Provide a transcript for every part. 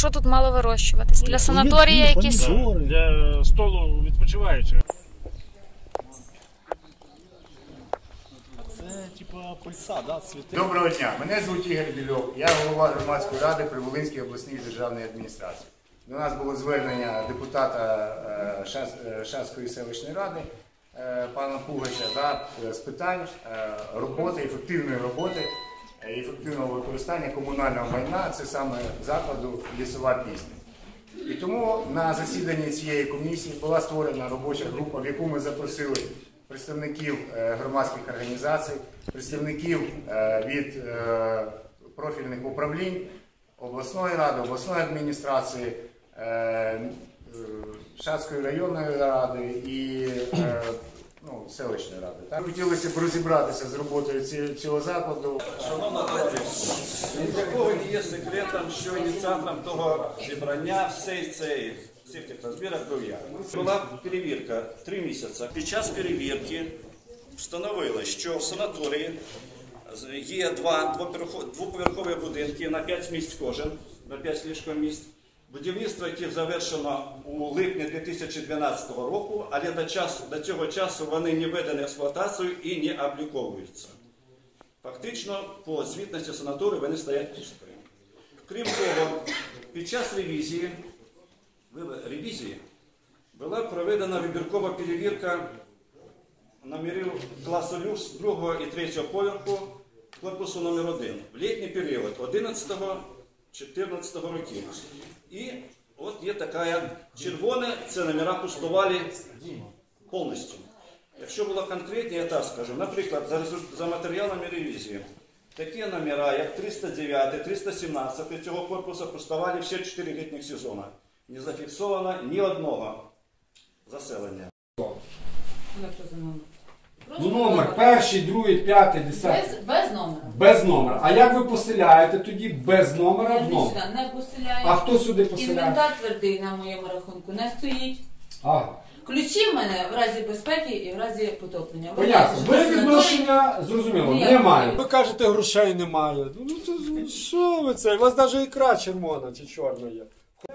що тут мало вирощуватись? Для санаторія якісь? Для столу відпочиваючих. Це типа пильця, да, цвіти. Доброго дня, мене звуть Ігор Більов, я голова громадської ради при Волинській обласній державній адміністрації. До нас було звернення депутата Шацької селищної ради пана Пугача з питань роботи, ефективної роботи, ефективного використання комунального майна, це саме закладу «Лісова пісня». І тому на засіданні цієї комісії була створена робоча група, в яку ми запросили представників громадських організацій, представників від профільних управлінь, обласної ради, обласної адміністрації, Шацької районної ради і селищної ради. Так? Хотілося б розібратися з роботою цього закладу. Шановна молодь, ні для кого не є секретом, що ініціатором того зібрання всіх цих розбірок був я. Була перевірка 3 місяці. Під час перевірки встановили, що в санаторії є двоповерхові будинки на 5 місць кожен, на 5 ліжкомісць. Будівництво яких завершено у липні 2012 року, але до цього часу вони не введені в експлуатацію і не обліковуються. Фактично, по звітності санаторію вони стоять пустими. Крім того, під час ревізії була проведена вибіркова перевірка номерів класу люкс 2 і 3 поверху корпусу номер 1 в літній період 11-14 років. І от є така червона, це номера пустували повністю. Якщо було конкретні, я так скажу, наприклад, за матеріалами ревізії, такі номера, як 309, 317 цього корпусу пустували всі 4 літніх сезони. Не зафіксовано ні одного заселення. Ну, номер перший, другий, п'ятий, 10. Без номера. Без номера. А як ви поселяєте тоді без номера в номер? Не поселяю. А хто сюди поселяє? Інвентар твердий на моєму рахунку не стоїть. Ага. Ключі в мене в разі безпеки і в разі потоплення. Понятно. Ви відношення, зрозуміло, немає. Ви кажете, грошей немає. Ну то що ви це? У вас навіть ікра червона чи чорна є.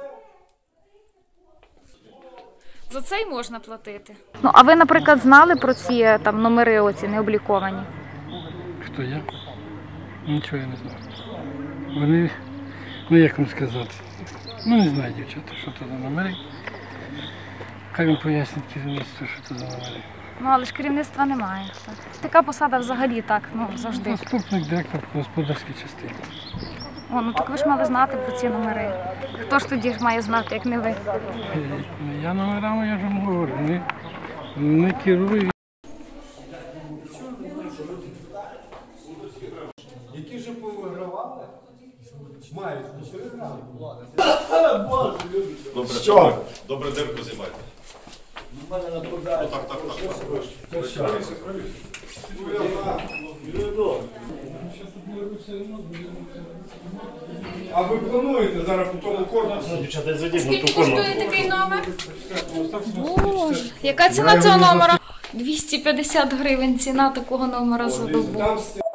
За це й можна платити. Ну, а ви, наприклад, знали про ці там номери оці необліковані? Хто я? Нічого я не знаю. Вони, ну як вам сказати, ну не знаю, дівчата, що це за номери. Хай вам пояснить керівництво, що це за номери. Ну, але ж керівництва немає. Так. Така посада взагалі так, ну, завжди. Заступник директор по господарській частині. О, ну так ви ж мали знати про ці номери. Хто ж тоді має знати, як не ви? Я номерами, я ж вам говорю, не керую. Які вже повигравали? Мають 4 грами. Добре, Що? добре дирку займайте. А ви плануєте зараз по тому корпусу? Дівчата, зайдіть на Скільки ту комнату. коштує такий номер? Боже, яка ціна цього номера? 250 гривень ціна такого номера за добу.